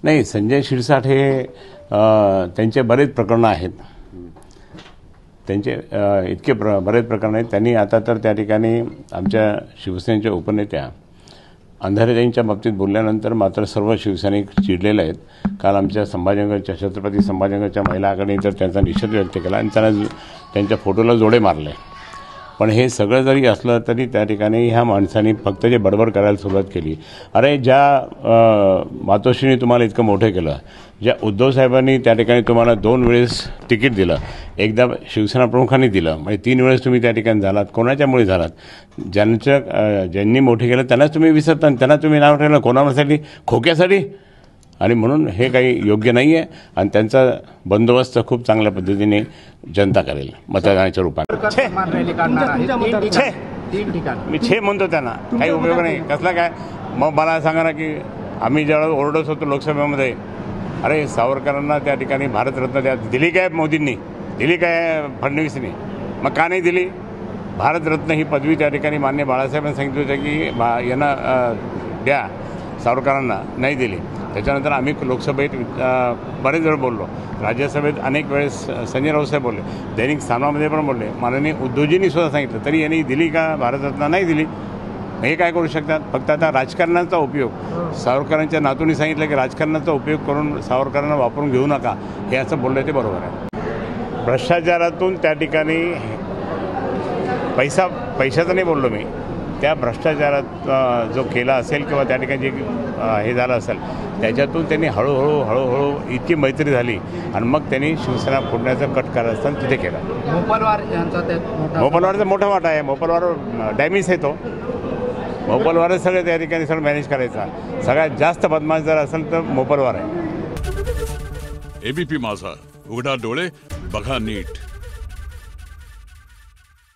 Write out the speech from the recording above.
नाही, संजय शिरसाट हे त्यांचे बरेच प्रकरणं आहेत. त्यांचे इतके बरेच प्रकरण आहेत. त्यांनी आता तर त्या ठिकाणी आमच्या शिवसेनेच्या उपनेत्या अंधारेताईंच्या बाबतीत बोलल्यानंतर मात्र सर्व शिवसैनिक चिडलेले आहेत. काल आमच्या संभाजीनगरच्या छत्रपती संभाजीनगरच्या महिला आघाडीने तर त्यांचा निषेध व्यक्त केला आणि त्यांना त्यांच्या फोटोला जोडे मारले. पण हे सगळं जरी असलं तरी त्या ठिकाणी ह्या माणसांनी फक्त जे बडबड करायला सुरुवात केली. अरे ज्या मातोश्रीने तुम्हाला इतकं मोठं केलं, ज्या उद्धव साहेबांनी त्या ठिकाणी तुम्हाला 2 वेळेस तिकीट दिलं, एकदा शिवसेना प्रमुखांनी दिलं, म्हणजे 3 वेळेस तुम्ही त्या ठिकाणी झालात. कोणाच्यामुळे झालात? ज्यांनी मोठे केलं त्यांनाच तुम्ही विसरता आणि त्यांना तुम्ही नाव ठेवलं कोणासाठी? खोक्यासाठी. आणि म्हणून हे काही योग्य नाही आहे आणि त्यांचा बंदोबस्त खूप चांगल्या पद्धतीने जनता करेल मतदानाच्या रूपात. मी म्हणतो त्यांना काही उपयोग नाही. कसला काय? मग मला सांगा ना की आम्ही ज्यावेळेस ओरडत होतो लोकसभेमध्ये, अरे सावरकरांना त्या ठिकाणी भारतरत्न दिली काय मोदींनी? दिली काय फडणवीसनी? मग का नाही दिली? भारतरत्न ही पदवी त्या ठिकाणी मान्य बाळासाहेबांनी सांगितलं होतं की यांना द्या, सावरकरांना नाही दिली. त्याच्यानंतर आम्ही लोकसभेत बरेच वेळ बोललो, राज्यसभेत अनेक वेळेस संजय राऊत साहेब बोलले, दैनिक स्थानामध्ये पण बोलले, माननीय उद्धवजींनी सुद्धा सांगितलं, तरी यांनी दिली का भारतरत्न? नाही दिली. हे काय करू शकतात? फक्त आता राजकारणाचा उपयोग, सावरकरांच्या नातूंनी सांगितलं की राजकारणाचा उपयोग करून सावरकरांना वापरून घेऊ नका, हे असं बोललं ते बरोबर आहे. भ्रष्टाचारातून त्या ठिकाणी पैशाचं नाही बोललो मी, त्या भ्रष्टाचारात जो केला असेल किंवा त्या ठिकाणी जे हे झालं असेल त्याच्यातून त्यांनी हळूहळू इतकी मैत्री झाली आणि मग त्यांनी शिवसेना फोडण्याचा कट करत असताना तिथे केला. मोपलवारचा मोठा वाटा आहे. मोपलवार डॅमेज आहे. तो मोपलवार सगळे त्या ठिकाणी सगळं मॅनेज करायचा. सगळ्यात जास्त बदमाश जर असेल तर मोपलवार आहे. एबीपी माझा, उघडा डोळे बघा नीट.